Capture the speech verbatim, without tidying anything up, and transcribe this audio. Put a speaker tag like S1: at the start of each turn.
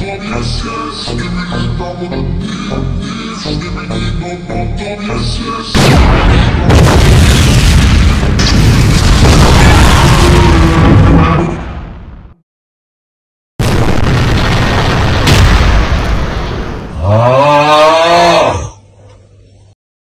S1: yes, yes. Skibidi, I wanna live. Skibidi, no, no, no, yes, yes.
S2: Ah.